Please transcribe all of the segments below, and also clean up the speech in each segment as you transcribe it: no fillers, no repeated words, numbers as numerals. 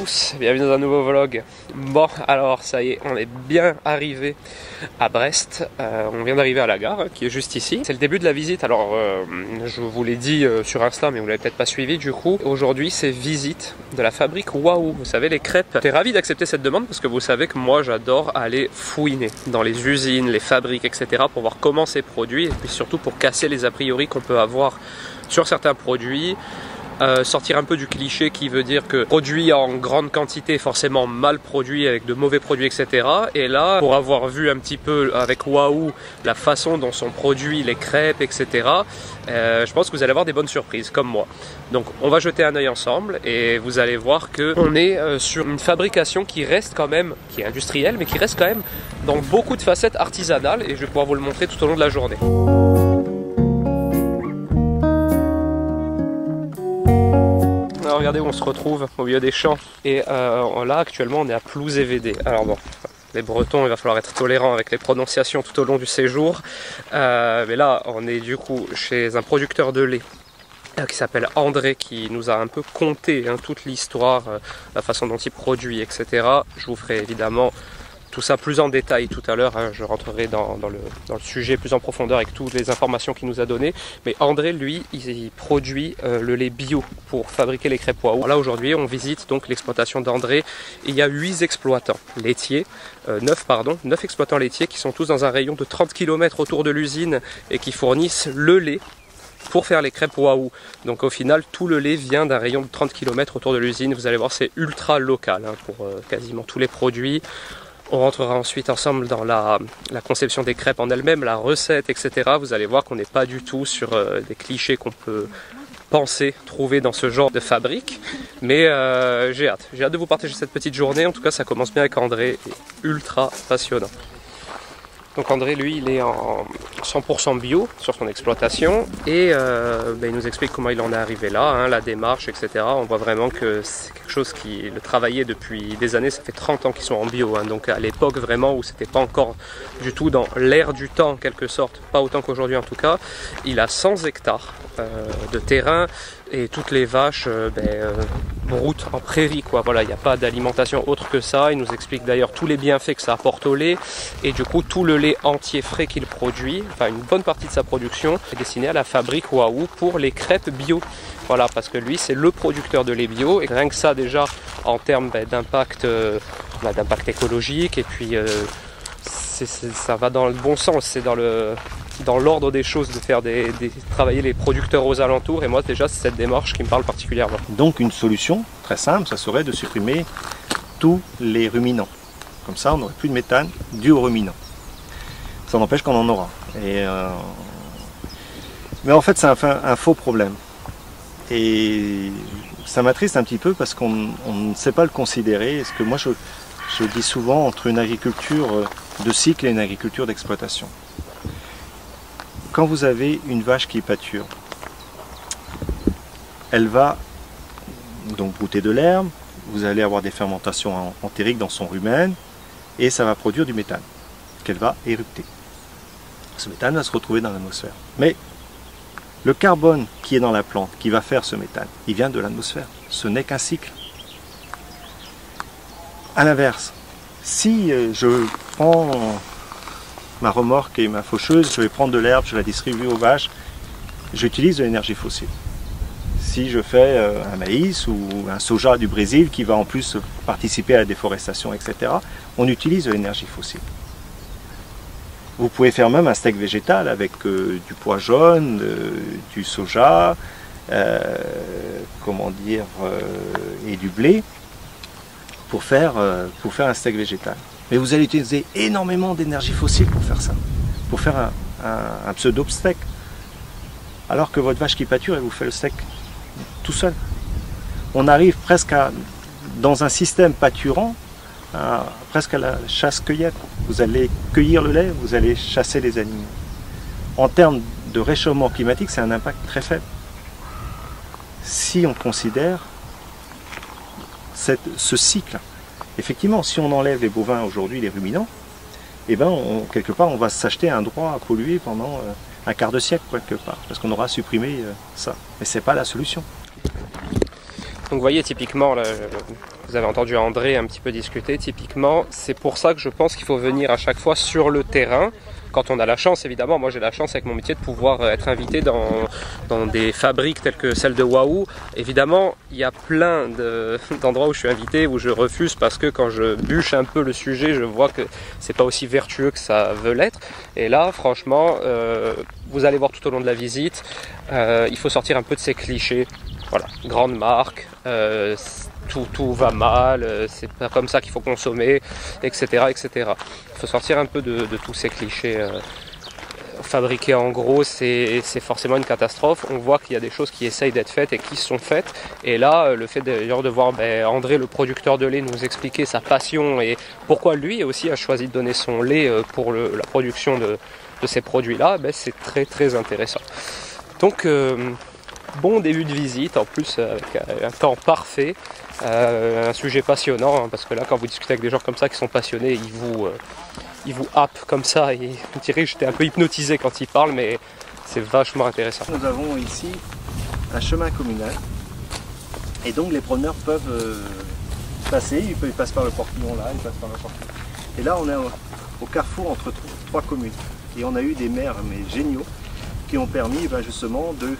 tous, bienvenue dans un nouveau vlog. Bon, alors ça y est, on est bien arrivé à Brest. On vient d'arriver à la gare, qui est juste ici. C'est le début de la visite, alors je vous l'ai dit sur Insta, mais vous l'avez peut-être pas suivi du coup. Aujourd'hui, c'est visite de la fabrique Waouh. Vous savez, les crêpes. J'étais ravi d'accepter cette demande parce que vous savez que moi, j'adore aller fouiner dans les usines, les fabriques, etc. pour voir comment c'est produit et puis surtout pour casser les a priori qu'on peut avoir sur certains produits. Sortir un peu du cliché qui veut dire que produit en grande quantité forcément mal produit avec de mauvais produits, etc. Et là, pour avoir vu un petit peu avec Waouh la façon dont sont produits les crêpes, etc. Je pense que vous allez avoir des bonnes surprises comme moi. Donc on va jeter un œil ensemble et vous allez voir que on est sur une fabrication qui reste quand même, qui est industrielle, mais qui reste quand même dans beaucoup de facettes artisanales et je vais pouvoir vous le montrer tout au long de la journée. Regardez où on se retrouve au milieu des champs et là actuellement on est à Plouzé-VD. Alors bon, les Bretons, il va falloir être tolérant avec les prononciations tout au long du séjour, mais là on est du coup chez un producteur de lait qui s'appelle André, qui nous a un peu conté toute l'histoire, la façon dont il produit, etc. Je vous ferai évidemment tout ça plus en détail tout à l'heure, je rentrerai dans le sujet plus en profondeur avec toutes les informations qu'il nous a données. Mais André, lui, il produit le lait bio pour fabriquer les crêpes Waouh. Là aujourd'hui, on visite donc l'exploitation d'André. Il y a 8 exploitants laitiers, 9 exploitants laitiers qui sont tous dans un rayon de 30 km autour de l'usine et qui fournissent le lait pour faire les crêpes Waouh. Donc au final, tout le lait vient d'un rayon de 30 km autour de l'usine. Vous allez voir, c'est ultra local pour quasiment tous les produits. On rentrera ensuite ensemble dans la conception des crêpes en elles-mêmes, la recette, etc. Vous allez voir qu'on n'est pas du tout sur des clichés qu'on peut penser, trouver dans ce genre de fabrique. Mais j'ai hâte de vous partager cette petite journée. En tout cas, ça commence bien avec André, ultra passionnant. Donc André, lui, il est en 100% bio sur son exploitation et il nous explique comment il en est arrivé là, la démarche, etc. On voit vraiment que c'est quelque chose qui le travaillait depuis des années, ça fait 30 ans qu'ils sont en bio, donc à l'époque vraiment où c'était pas encore du tout dans l'air du temps en quelque sorte, pas autant qu'aujourd'hui en tout cas. Il a 100 hectares de terrain et toutes les vaches broutent en prairie, quoi. Voilà, il n'y a pas d'alimentation autre que ça. Il nous explique d'ailleurs tous les bienfaits que ça apporte au lait et du coup tout le lait entier frais qu'il produit, enfin une bonne partie de sa production est destinée à la fabrique Waouh pour les crêpes bio. Voilà, parce que lui c'est le producteur de lait bio et rien que ça déjà en termes d'impact écologique et puis ça va dans le bon sens, c'est dans l'ordre des choses de faire travailler les producteurs aux alentours et moi déjà c'est cette démarche qui me parle particulièrement. Donc une solution très simple, ça serait de supprimer tous les ruminants. Comme ça on n'aurait plus de méthane dû aux ruminants. Ça n'empêche qu'on en aura. Mais en fait c'est un faux problème. Et ça m'attriste un petit peu parce qu'on ne sait pas le considérer. Parce que moi je dis souvent entre une agriculture de cycle et une agriculture d'exploitation. Quand vous avez une vache qui pâture, elle va donc brouter de l'herbe, vous allez avoir des fermentations entériques dans son rumen et ça va produire du méthane qu'elle va éructer. Ce méthane va se retrouver dans l'atmosphère. Mais le carbone qui est dans la plante, qui va faire ce méthane, il vient de l'atmosphère. Ce n'est qu'un cycle. A l'inverse, si je prends ma remorque et ma faucheuse, je vais prendre de l'herbe, je la distribue aux vaches, j'utilise de l'énergie fossile. Si je fais un maïs ou un soja du Brésil qui va en plus participer à la déforestation, etc., on utilise de l'énergie fossile. Vous pouvez faire même un steak végétal avec du pois jaune, du soja, et du blé pour faire un steak végétal. Mais vous allez utiliser énormément d'énergie fossile pour faire ça, pour faire un pseudo-steak. Alors que votre vache qui pâture, elle vous fait le steak tout seul. On arrive presque dans un système pâturant, presque à la chasse-cueillette. Vous allez cueillir le lait, vous allez chasser les animaux. En termes de réchauffement climatique, c'est un impact très faible. Si on considère ce cycle, effectivement, si on enlève les bovins aujourd'hui, les ruminants, quelque part, on va s'acheter un droit à polluer pendant un quart de siècle, quelque part, parce qu'on aura supprimé ça. Mais ce n'est pas la solution. Donc vous voyez typiquement Vous avez entendu André un petit peu discuter, typiquement, c'est pour ça que je pense qu'il faut venir à chaque fois sur le terrain, quand on a la chance évidemment. Moi j'ai la chance avec mon métier de pouvoir être invité dans des fabriques telles que celle de Waouh. Évidemment, il y a plein d'endroits où je suis invité, où je refuse parce que quand je bûche un peu le sujet, je vois que c'est pas aussi vertueux que ça veut l'être. Et là, franchement, vous allez voir tout au long de la visite, il faut sortir un peu de ces clichés. Voilà, grande marque, tout va mal, c'est pas comme ça qu'il faut consommer, etc., etc. Il faut sortir un peu de tous ces clichés. Fabriquer en gros, c'est forcément une catastrophe. On voit qu'il y a des choses qui essayent d'être faites et qui sont faites. Et là, le fait d'ailleurs de voir André, le producteur de lait, nous expliquer sa passion et pourquoi lui aussi a choisi de donner son lait pour la production de ces produits-là, c'est très très intéressant. Donc, bon début de visite, en plus avec un temps parfait, un sujet passionnant, hein, parce que là quand vous discutez avec des gens comme ça qui sont passionnés, ils vous happent comme ça, et on dirait que j'étais un peu hypnotisé quand ils parlent, mais c'est vachement intéressant. Nous avons ici un chemin communal, et donc les promeneurs peuvent passer, ils passent par le portillon là, ils passent par le portillon. Et là on est au carrefour entre 3 communes, et on a eu des maires mais géniaux qui ont permis justement de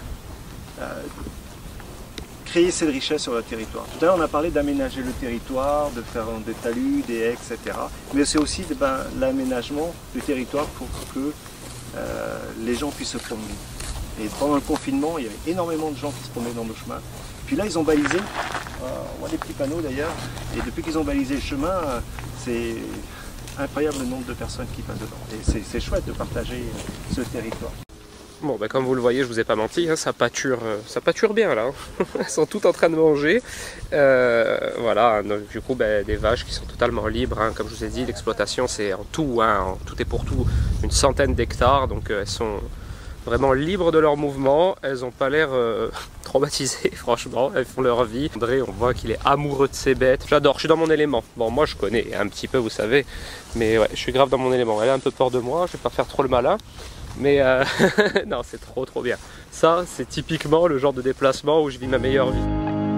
créer cette richesse sur le territoire. Tout à l'heure on a parlé d'aménager le territoire, de faire des talus, des haies, etc. Mais c'est aussi l'aménagement du territoire pour que les gens puissent se promener. Et pendant le confinement, il y avait énormément de gens qui se promenaient dans nos chemins. Puis là ils ont balisé, on voit des petits panneaux d'ailleurs, et depuis qu'ils ont balisé le chemin, c'est incroyable le nombre de personnes qui passent dedans. Et c'est chouette de partager ce territoire. Bon, comme vous le voyez, je vous ai pas menti, hein, ça pâture bien là. Hein. Elles sont toutes en train de manger. Voilà, donc, du coup, des vaches qui sont totalement libres. Hein. Comme je vous ai dit, l'exploitation c'est en tout, en tout et pour tout, une centaine d'hectares. Donc elles sont vraiment libres de leur mouvement. Elles n'ont pas l'air traumatisées, franchement. Elles font leur vie. André, on voit qu'il est amoureux de ses bêtes. J'adore, je suis dans mon élément. Bon, moi je connais un petit peu, vous savez. Mais ouais, je suis grave dans mon élément. Elle a un peu peur de moi, je vais pas faire trop le malin. Mais non, c'est trop bien. Ça, c'est typiquement le genre de déplacement où je vis ma meilleure vie.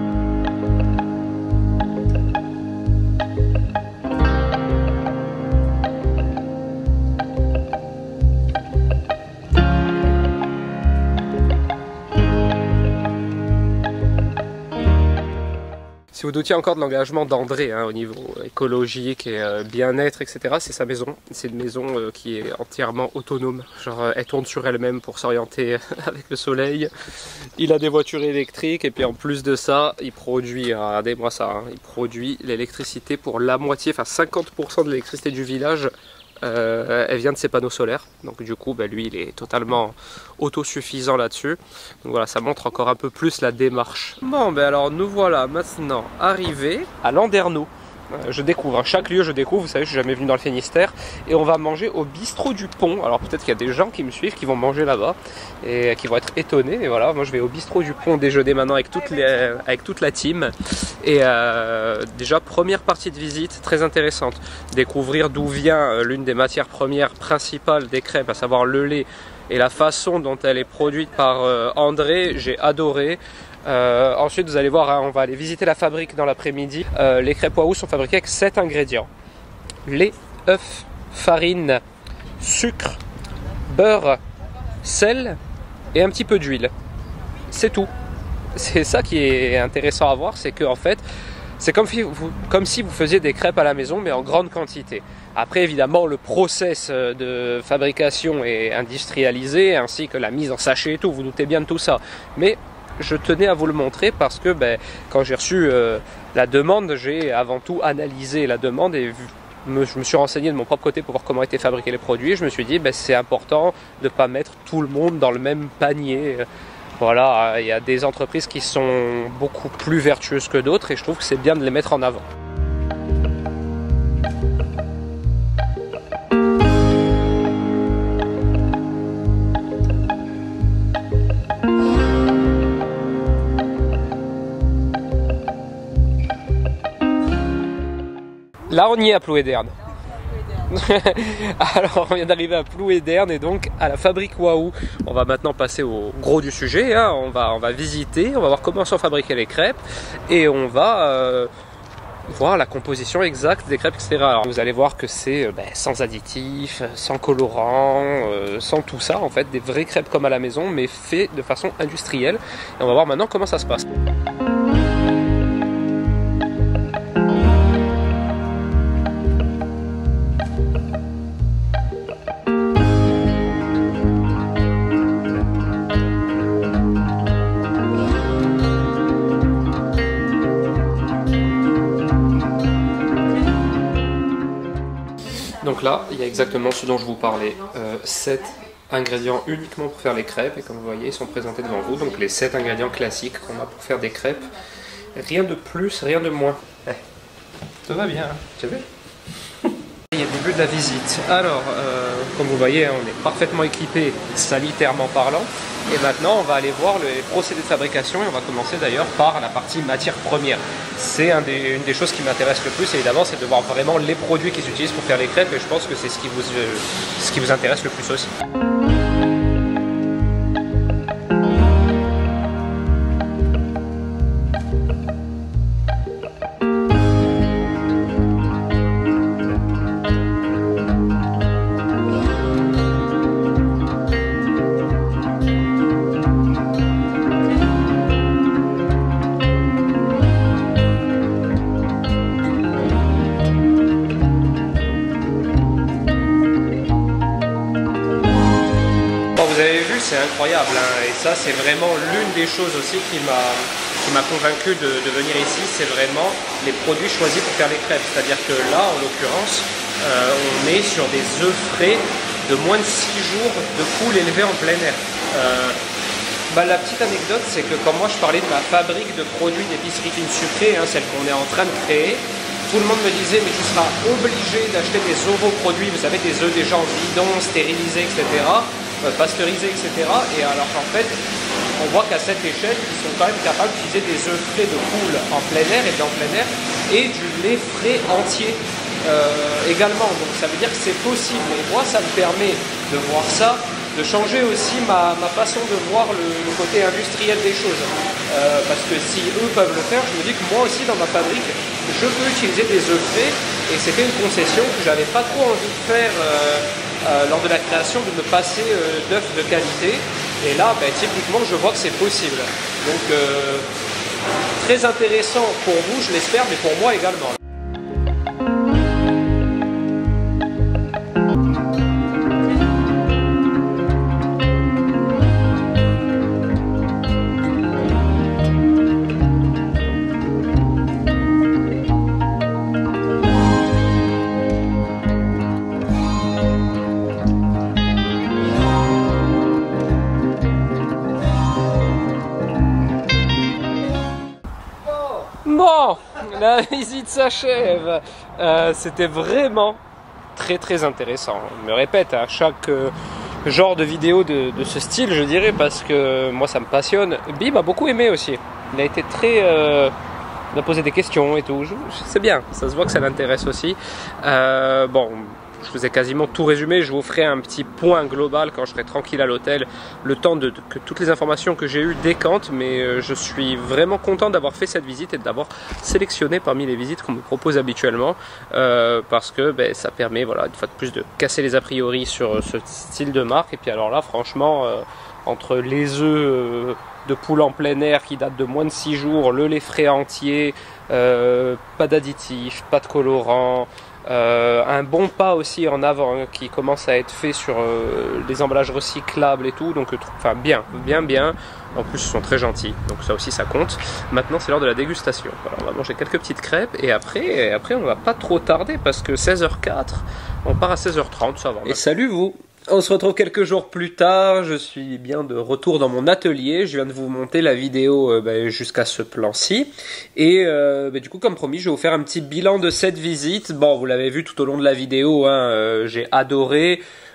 Si vous doutiez encore de l'engagement d'André au niveau écologique et bien-être, etc., c'est sa maison. C'est une maison qui est entièrement autonome. Genre, elle tourne sur elle-même pour s'orienter avec le soleil. Il a des voitures électriques et puis en plus de ça, il produit, regardez-moi ça, il produit l'électricité pour la moitié, enfin 50% de l'électricité du village. Elle vient de ses panneaux solaires, donc du coup lui il est totalement autosuffisant là-dessus. Donc voilà, ça montre encore un peu plus la démarche. Bon alors nous voilà maintenant arrivés à Landerneau. Je découvre, chaque lieu je découvre, vous savez je suis jamais venu dans le Finistère, et on va manger au bistrot du Pont. Alors peut-être qu'il y a des gens qui me suivent qui vont manger là-bas et qui vont être étonnés, mais voilà, moi je vais au bistrot du Pont déjeuner maintenant avec toute la team. Et déjà première partie de visite très intéressante, découvrir d'où vient l'une des matières premières principales des crêpes, à savoir le lait, et la façon dont elle est produite par André, j'ai adoré. Ensuite vous allez voir, on va aller visiter la fabrique dans l'après-midi. Les crêpes Waouh sont fabriquées avec 7 ingrédients: lait, œuf, farine, sucre, beurre, sel et un petit peu d'huile. C'est tout. C'est ça qui est intéressant à voir, c'est que en fait c'est comme si vous faisiez des crêpes à la maison mais en grande quantité. Après évidemment le process de fabrication est industrialisé, ainsi que la mise en sachet et tout, vous doutez bien de tout ça. Mais je tenais à vous le montrer parce que quand j'ai reçu la demande, j'ai avant tout analysé la demande et je me suis renseigné de mon propre côté pour voir comment étaient fabriqués les produits. Je me suis dit c'est important de ne pas mettre tout le monde dans le même panier. Voilà, il y a des entreprises qui sont beaucoup plus vertueuses que d'autres et je trouve que c'est bien de les mettre en avant. Là on y est à Plouéderne. Alors on vient d'arriver à Plouéderne et donc à la fabrique Waouh. On va maintenant passer au gros du sujet, on va visiter, on va voir comment sont fabriquées les crêpes et on va voir la composition exacte des crêpes, etc. Alors, vous allez voir que c'est sans additifs, sans colorant, sans tout ça en fait, des vraies crêpes comme à la maison mais fait de façon industrielle. Et on va voir maintenant comment ça se passe. Donc là, il y a exactement ce dont je vous parlais, 7 ingrédients uniquement pour faire les crêpes, et comme vous voyez, ils sont présentés devant vous, donc les 7 ingrédients classiques qu'on a pour faire des crêpes, rien de plus, rien de moins. Ça va bien, hein, tu as vu? Il y a le début de la visite. Alors, comme vous voyez, on est parfaitement équipé, sanitairement parlant, et maintenant on va aller voir les procédés de fabrication, et on va commencer d'ailleurs par la partie matière première. C'est une des choses qui m'intéresse le plus, évidemment, c'est de voir vraiment les produits qu'ils utilisent pour faire les crêpes, et je pense que c'est ce qui vous intéresse le plus aussi. Vous avez vu, c'est incroyable, hein, et ça c'est vraiment l'une des choses aussi qui m'a convaincu de venir ici, c'est vraiment les produits choisis pour faire les crêpes. C'est-à-dire que là, en l'occurrence, on est sur des œufs frais de moins de 6 jours de poule élevée en plein air. La petite anecdote, c'est que quand moi je parlais de ma fabrique de produits d'épicerie fine sucrée, hein, celle qu'on est en train de créer, tout le monde me disait mais tu seras obligé d'acheter des ovoproduits, vous savez, des œufs déjà en bidon, stérilisés, etc., pasteurisés, etc. Et alors qu'en fait, on voit qu'à cette échelle, ils sont quand même capables d'utiliser des œufs frais de poule en plein air et en plein air, et du lait frais entier également. Donc ça veut dire que c'est possible. Et moi, ça me permet de voir ça, de changer aussi ma façon de voir le côté industriel des choses. Parce que si eux peuvent le faire, je me dis que moi aussi dans ma fabrique, je peux utiliser des œufs frais, et c'était une concession que j'avais pas trop envie de faire lors de la création, de me passer d'œufs de qualité. Et là, typiquement, je vois que c'est possible. Donc très intéressant pour vous, je l'espère, mais pour moi également. Bon, la visite s'achève. C'était vraiment très intéressant. Je me répète à chaque genre de vidéo de ce style, je dirais, parce que moi ça me passionne. Bim a beaucoup aimé aussi. Il a été très... il a posé des questions et tout. C'est bien, ça se voit que ça l'intéresse aussi. Bon... Je vous ai quasiment tout résumé, je vous ferai un petit point global quand je serai tranquille à l'hôtel, le temps que toutes les informations que j'ai eues décantent, mais je suis vraiment content d'avoir fait cette visite et d'avoir sélectionné parmi les visites qu'on me propose habituellement, parce que ça permet, voilà, une fois de plus, de casser les a priori sur ce style de marque. Et puis alors là, franchement, entre les œufs de poule en plein air qui datent de moins de 6 jours, le lait frais entier, pas d'additifs, pas de colorants, un bon pas aussi en avant, hein, qui commence à être fait sur des emballages recyclables et tout, donc enfin bien. En plus ils sont très gentils, donc ça aussi ça compte. Maintenant c'est l'heure de la dégustation. Voilà, on va manger quelques petites crêpes et après on va pas trop tarder parce que 16h04, on part à 16h30, ça va. Et salut vous! On se retrouve quelques jours plus tard, je suis bien de retour dans mon atelier, je viens de vous monter la vidéo jusqu'à ce plan-ci, et du coup comme promis je vais vous faire un petit bilan de cette visite. Bon, vous l'avez vu tout au long de la vidéo, hein, j'ai adoré,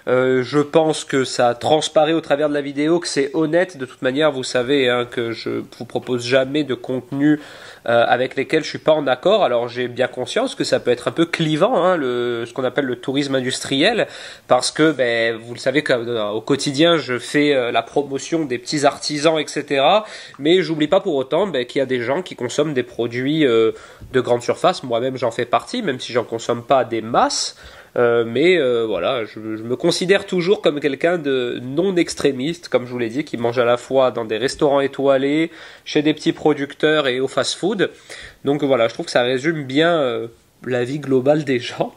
Je pense que ça transparaît au travers de la vidéo, que c'est honnête. De toute manière, vous savez hein, que je vous propose jamais de contenu avec lesquels je suis pas en accord. Alors j'ai bien conscience que ça peut être un peu clivant, hein, ce qu'on appelle le tourisme industriel, parce que vous le savez qu'au quotidien je fais la promotion des petits artisans, etc. Mais j'oublie pas pour autant qu'il y a des gens qui consomment des produits de grande surface. Moi-même j'en fais partie, même si j'en consomme pas des masses. Voilà, je me considère toujours comme quelqu'un de non extrémiste, comme je vous l'ai dit, qui mange à la fois dans des restaurants étoilés, chez des petits producteurs et au fast-food. Donc voilà, je trouve que ça résume bien la vie globale des gens.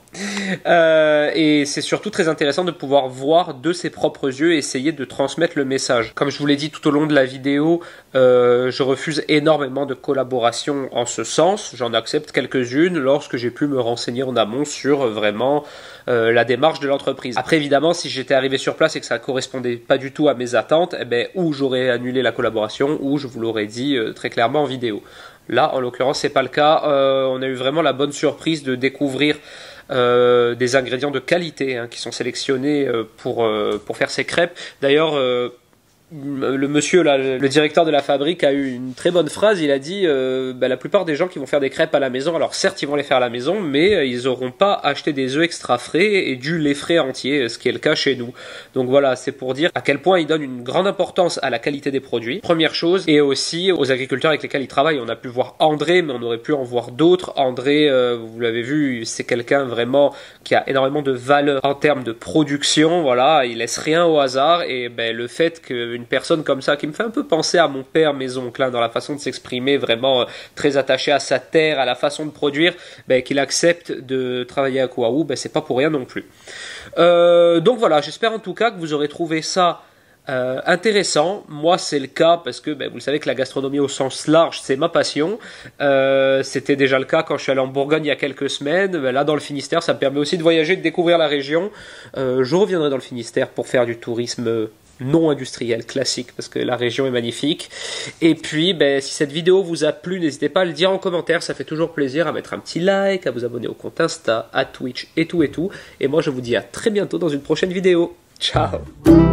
Et c'est surtout très intéressant de pouvoir voir de ses propres yeux et essayer de transmettre le message. Comme je vous l'ai dit tout au long de la vidéo, je refuse énormément de collaborations en ce sens. J'en accepte quelques-unes lorsque j'ai pu me renseigner en amont sur vraiment la démarche de l'entreprise. Après évidemment, si j'étais arrivé sur place et que ça ne correspondait pas du tout à mes attentes, ou j'aurais annulé la collaboration, ou je vous l'aurais dit très clairement en vidéo. Là, en l'occurrence, c'est pas le cas. On a eu vraiment la bonne surprise de découvrir des ingrédients de qualité hein, qui sont sélectionnés pour faire ces crêpes. D'ailleurs, le monsieur là, le directeur de la fabrique a eu une très bonne phrase. Il a dit la plupart des gens qui vont faire des crêpes à la maison, alors certes ils vont les faire à la maison, mais ils n'auront pas acheté des œufs extra frais et du lait frais entier, ce qui est le cas chez nous. Donc voilà, c'est pour dire à quel point il donne une grande importance à la qualité des produits, première chose, et aussi aux agriculteurs avec lesquels il travaille. On a pu voir André, mais on aurait pu en voir d'autres. André, vous l'avez vu, c'est quelqu'un vraiment qui a énormément de valeur en termes de production. Voilà, il laisse rien au hasard, et le fait qu'une personne comme ça, qui me fait un peu penser à mon père, mes oncles, hein, dans la façon de s'exprimer, vraiment très attaché à sa terre, à la façon de produire, qu'il accepte de travailler à Kouaou, c'est pas pour rien non plus. Donc voilà, j'espère en tout cas que vous aurez trouvé ça intéressant. Moi c'est le cas parce que vous le savez que la gastronomie au sens large c'est ma passion. C'était déjà le cas quand je suis allé en Bourgogne il y a quelques semaines. Là dans le Finistère ça me permet aussi de voyager, de découvrir la région. Je reviendrai dans le Finistère pour faire du tourisme non industriel, classique, parce que la région est magnifique. Et puis, si cette vidéo vous a plu, n'hésitez pas à le dire en commentaire, ça fait toujours plaisir, à mettre un petit like, à vous abonner au compte Insta, à Twitch et tout. Et moi, je vous dis à très bientôt dans une prochaine vidéo. Ciao!